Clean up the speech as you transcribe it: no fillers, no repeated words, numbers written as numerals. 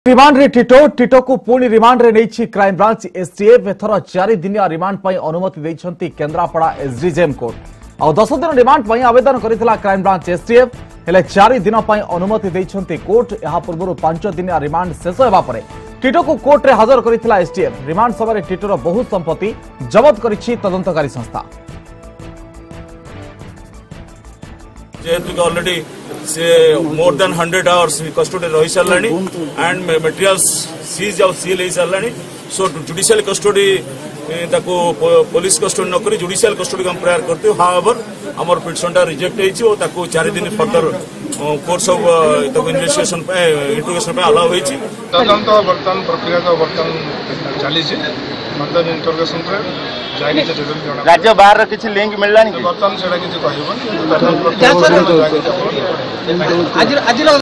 Remand रे Tito को पुणी रिमांड रे नहीं क्राइम ब्रांच एसटीएफ एथर 4 दिनिया रिमांड पर अनुमति देइछंती केंद्रापड़ा एसडीजेएम कोर्ट और 10 दिन रिमांड पर आवेदन करितला क्राइम ब्रांच एसटीएफ हेले 4 दिन पर अनुमति देइछंती कोर्ट। यहा पूर्व 5 दिनिया रिमांड शेष हेबा परे टिटो को कोर्ट रे हाजर करितला एसटीएफ। रिमांड समय टिटोर बहुत संपत्ति जब्त करिछि तदंतकारी संस्था। ऑलरेडी से मोर देन 100 आवर्स कस्टडी रही सारे एंड मटेरियल्स सीज आउ सील हो सारे। सो जुडिशियल कस्टडी ताको पुलिस कस्टडी न करी जुडिशियल कस्टडी हम प्रेयर करते हो। हाउएवर हमर पिटिशनटा रिजेक्ट होइछि और ताको 4 दिन फर्दर कोर्स ऑफ ताको इन्वेस्टिगेशन पे इंटरोगेशन पे अलाउ होइछि। तदंत वर्तमान प्रक्रिया का वर्तमान चली छै मतलब इंटरोगेशन रे जाई के जरूर राज्य बाहर किछि लिंक मिलला नि वर्तमान सेडा किछि कहबो तदंत प्रक्रिया आज